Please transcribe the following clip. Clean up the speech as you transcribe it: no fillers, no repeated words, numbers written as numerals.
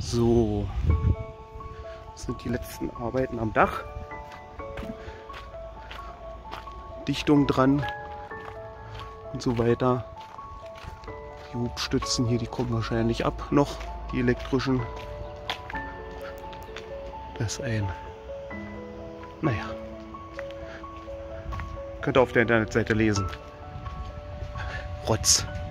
So, das sind die letzten Arbeiten am Dach. Dichtung dran und so weiter. Die Hubstützen hier, die kommen wahrscheinlich ab noch, die elektrischen. Das ist naja, könnt ihr auf der Internetseite lesen. Rotz.